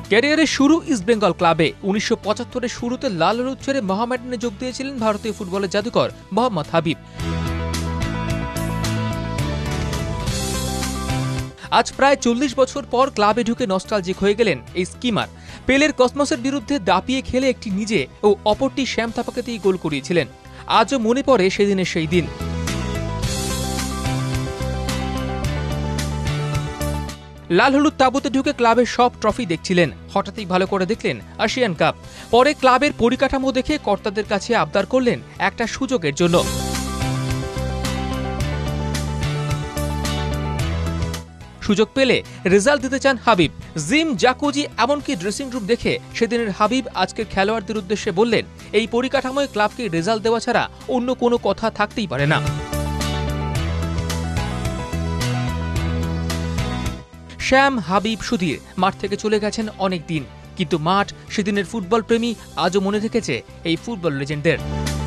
ক্যারিয়ারের শুরু ইস্টবেঙ্গল ক্লাবে ১৯৭৫-এর শুরুতে লাল হলুদ ছেড়ে মোহামেডানে যোগ দিয়েছিলেন ভারতীয় ফুটবলের জাদুকর মোহাম্মদ হাবিব। আজ প্রায় ৪০ বছর পর ক্লাবে ঢুকে নস্টালজিক হয়ে গেলেন এই স্কিমার। পেলের কসমসের বিরুদ্ধে দাপিয়ে খেলে একটি নিজে ও অপরটি শ্যাম থাপাকেতেই গোল করিয়েছিলেন। আজও মনে পড়ে সেদিনের সেই দিন। লাল হলুদ তাঁবুতে ঢুকে ক্লাবের সব ট্রফি দেখছিলেন, হঠাৎই ভালো করে দেখলেন এশিয়ান কাপ। পরে ক্লাবের পরিকাঠামো দেখে কর্তাদের কাছে আবদার করলেন একটা সুযোগের জন্য। সুযোগ পেলে রেজাল্ট দিতে চান হাবিব। জিম, জাকুজি এমনকি ড্রেসিং রুম দেখে সেদিনের হাবিব আজকের খেলোয়াড়দের উদ্দেশ্যে বললেন, এই পরিকাঠামোয় ক্লাবকে রেজাল্ট দেওয়া ছাড়া অন্য কোনো কথা থাকতেই পারে না। শ্যাম, হাবিব, সুধীর মাঠ থেকে চলে গেছেন অনেক দিন, কিন্তু মাঠ, সেদিনের ফুটবল প্রেমী আজও মনে রেখেছে এই ফুটবল লেজেন্ডদের।